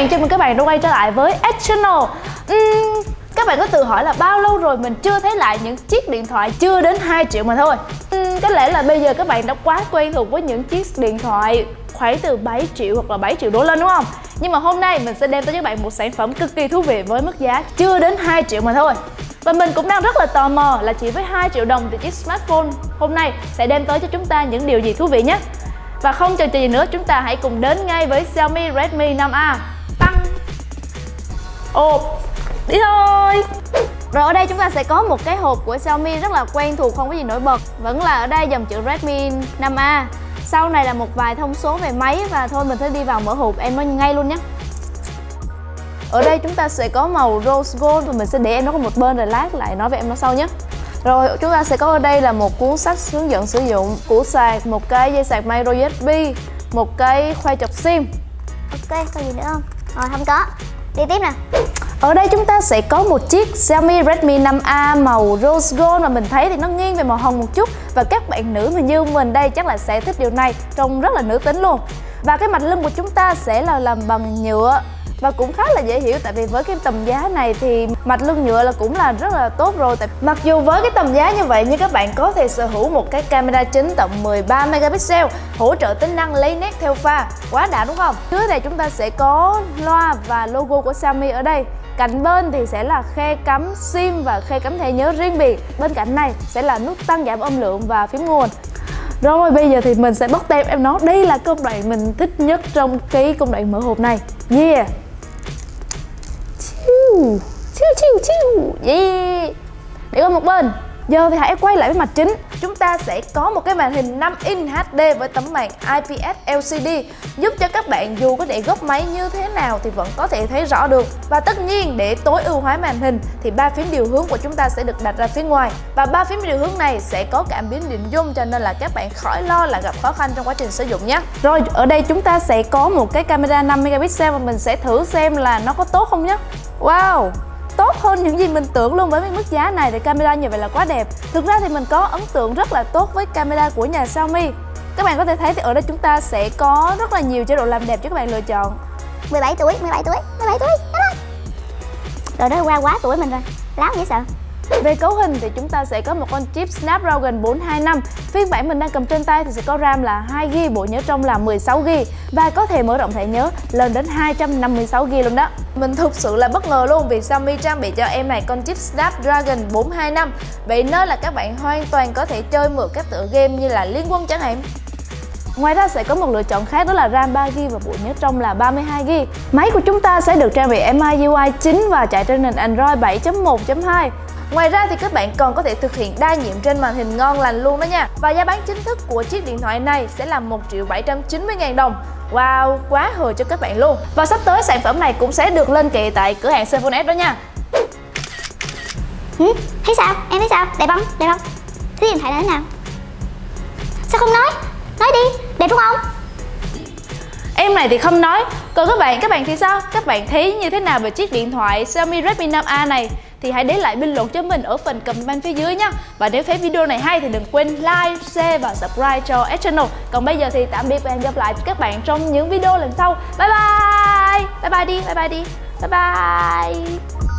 bạn, chào mừng các bạn đã quay trở lại với Channel. Các bạn có tự hỏi là bao lâu rồi mình chưa thấy lại những chiếc điện thoại chưa đến 2 triệu mà thôi. Có lẽ là bây giờ các bạn đã quá quen thuộc với những chiếc điện thoại khoảng từ 7 triệu hoặc là 7 triệu đổ lên, đúng không? Nhưng mà hôm nay mình sẽ đem tới cho các bạn một sản phẩm cực kỳ thú vị với mức giá chưa đến 2 triệu mà thôi. Và mình cũng đang rất là tò mò là chỉ với 2 triệu đồng thì chiếc smartphone hôm nay sẽ đem tới cho chúng ta những điều gì thú vị nhé. Và không chần chừ gì nữa, chúng ta hãy cùng đến ngay với Xiaomi Redmi 5A. Tăng. Đi thôi. Rồi ở đây chúng ta sẽ có một cái hộp của Xiaomi rất là quen thuộc, không có gì nổi bật. Vẫn là ở đây dòng chữ Redmi 5A. Sau này là một vài thông số về máy. Và thôi mình sẽ đi vào mở hộp em nói ngay luôn nhé. Ở đây chúng ta sẽ có màu Rose Gold. Và mình sẽ để em nó có một bên rồi lát lại nói về em nó sau nhé. Rồi chúng ta sẽ có ở đây là một cuốn sách hướng dẫn sử dụng, củ sạc, một cái dây sạc micro USB, một cái khoai chọc sim. Ok, còn gì nữa không? Rồi không có. Đi tiếp nè. Ở đây chúng ta sẽ có một chiếc Xiaomi Redmi 5A màu Rose Gold, mà mình thấy thì nó nghiêng về màu hồng một chút. Và các bạn nữ như mình đây chắc là sẽ thích điều này, trông rất là nữ tính luôn. Và cái mặt lưng của chúng ta sẽ là làm bằng nhựa. Và cũng khá là dễ hiểu, tại vì với cái tầm giá này thì mặt lưng nhựa là cũng là rất là tốt rồi. Mặc dù với cái tầm giá như vậy nhưng các bạn có thể sở hữu một cái camera chính tầm 13 megapixel, hỗ trợ tính năng lấy nét theo pha. Quá đã đúng không? Dưới này chúng ta sẽ có loa và logo của Xiaomi ở đây. Cạnh bên thì sẽ là khe cắm sim và khe cắm thẻ nhớ riêng biệt. Bên cạnh này sẽ là nút tăng giảm âm lượng và phím nguồn. Rồi bây giờ thì mình sẽ bóc tem em nó. Đây là công đoạn mình thích nhất trong cái công đoạn mở hộp này. Yeah. Yeah. Để qua một bên. Giờ thì hãy quay lại với mặt chính. Chúng ta sẽ có một cái màn hình 5 inch HD với tấm màn IPS LCD, giúp cho các bạn dù có để góc máy như thế nào thì vẫn có thể thấy rõ được. Và tất nhiên để tối ưu hóa màn hình thì 3 phím điều hướng của chúng ta sẽ được đặt ra phía ngoài. Và 3 phím điều hướng này sẽ có cảm biến định zoom, cho nên là các bạn khỏi lo là gặp khó khăn trong quá trình sử dụng nhé. Rồi ở đây chúng ta sẽ có một cái camera 5 megapixel và mình sẽ thử xem là nó có tốt không nhé. Wow, tốt hơn những gì mình tưởng luôn. Với mức giá này thì camera như vậy là quá đẹp. Thực ra thì mình có ấn tượng rất là tốt với camera của nhà Xiaomi. Các bạn có thể thấy thì ở đây chúng ta sẽ có rất là nhiều chế độ làm đẹp cho các bạn lựa chọn. 17 tuổi. Rồi đó qua quá tuổi mình rồi. Láo dễ sợ. Về cấu hình thì chúng ta sẽ có một con chip Snapdragon 425. Phiên bản mình đang cầm trên tay thì sẽ có RAM là 2GB, bộ nhớ trong là 16GB và có thể mở rộng thẻ nhớ lên đến 256GB luôn đó. Mình thực sự là bất ngờ luôn vì Xiaomi trang bị cho em này con chip Snapdragon 425. Vậy nên là các bạn hoàn toàn có thể chơi mượt các tựa game như là Liên Quân chẳng hạn. Ngoài ra sẽ có một lựa chọn khác, đó là RAM 3GB và bộ nhớ trong là 32GB. Máy của chúng ta sẽ được trang bị MIUI 9 và chạy trên nền Android 7.1.2. Ngoài ra thì các bạn còn có thể thực hiện đa nhiệm trên màn hình ngon lành luôn đó nha. Và giá bán chính thức của chiếc điện thoại này sẽ là 1.790.000 đồng. Wow, quá hời cho các bạn luôn. Và sắp tới sản phẩm này cũng sẽ được lên kệ tại cửa hàng Cellphone S đó nha. Thấy sao? Em thấy sao? Đẹp không? Đẹp không? Thấy điện thoại là thế nào? Sao không nói? Nói đi, đẹp đúng không? Em này thì không nói. Còn các bạn thì sao? Các bạn thấy như thế nào về chiếc điện thoại Xiaomi Redmi 5A này? Thì hãy để lại bình luận cho mình ở phần comment phía dưới nhé. Và nếu thấy video này hay thì đừng quên like, share và subscribe cho Channel. Còn bây giờ thì tạm biệt và hẹn gặp lại các bạn trong những video lần sau. Bye bye. Bye bye đi. Bye bye.